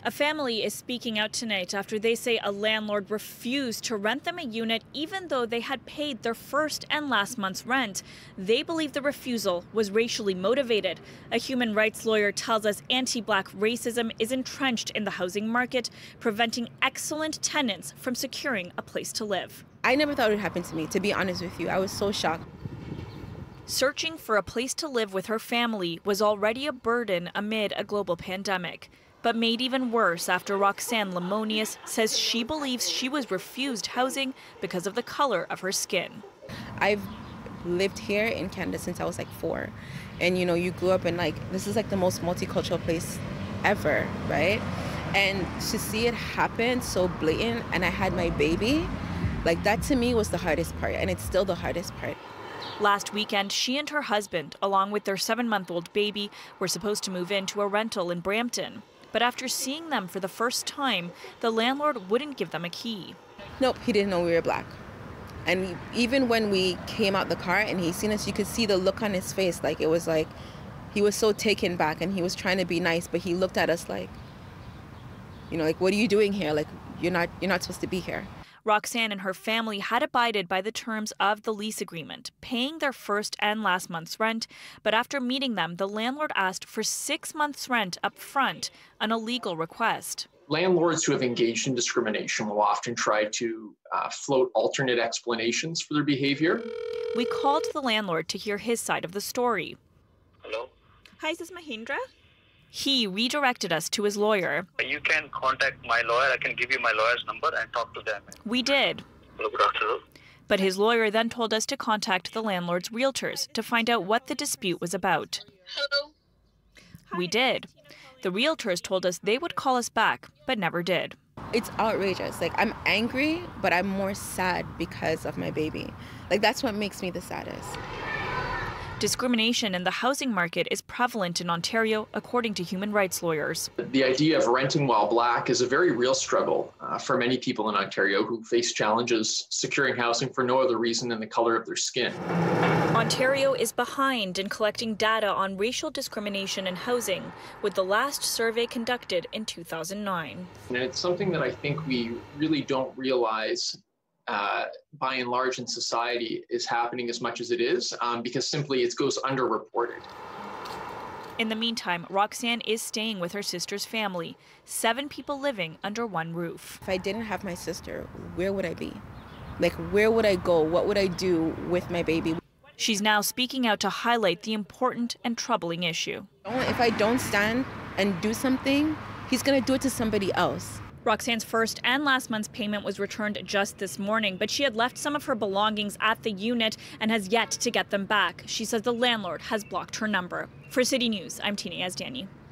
A family is speaking out tonight after they say a landlord refused to rent them a unit even though they had paid their first and last month's rent. They believe the refusal was racially motivated. A human rights lawyer tells us anti-black racism is entrenched in the housing market, preventing excellent tenants from securing a place to live. I never thought it would happen to me, to be honest with you. I was so shocked. Searching for a place to live with her family was already a burden amid a global pandemic, but made even worse after Roxanne Lemonius says she believes she was refused housing because of the color of her skin. I've lived here in Canada since I was like 4. And you grew up in this is like the most multicultural place ever, right? And to see it happen so blatant, and I had my baby, that to me was the hardest part, and it's still the hardest part. Last weekend, she and her husband, along with their 7-month-old baby, were supposed to move into a rental in Brampton. But after seeing them for the first time, the landlord wouldn't give them a key. Nope, he didn't know we were black. And even when we came out the car and he seen us, you could see the look on his face. It was like he was so taken back, and he was trying to be nice, but he looked at us like, what are you doing here? You're not supposed to be here. Roxanne and her family had abided by the terms of the lease agreement, paying their first and last month's rent. But after meeting them, the landlord asked for 6 months' rent up front, an illegal request. Landlords who have engaged in discrimination will often try to float alternate explanations for their behavior. We called the landlord to hear his side of the story. Hello? Hi, is this Mahindra? He redirected us to his lawyer. You can contact my lawyer. I can give you my lawyer's number and talk to them. We did. Hello, good afternoon. But his lawyer then told us to contact the landlord's realtors to find out what the dispute was about. Hello. We did. The realtors told us they would call us back, but never did. It's outrageous. I'm angry, but I'm more sad because of my baby. That's what makes me the saddest. Discrimination in the housing market is prevalent in Ontario, according to human rights lawyers. The idea of renting while black is a very real struggle for many people in Ontario who face challenges securing housing for no other reason than the color of their skin. Ontario is behind in collecting data on racial discrimination in housing, with the last survey conducted in 2009. And it's something that I think we really don't realize by and large in society is happening as much as it is, because simply it goes underreported. In the meantime, Roxanne is staying with her sister's family, 7 people living under one roof. If I didn't have my sister, where would I be? Where would I go? What would I do with my baby? She's now speaking out to highlight the important and troubling issue. If I don't stand and do something, he's going to do it to somebody else. Roxanne's first and last month's payment was returned just this morning, but she had left some of her belongings at the unit and has yet to get them back. She says the landlord has blocked her number. For City News, I'm Tina Yazdani.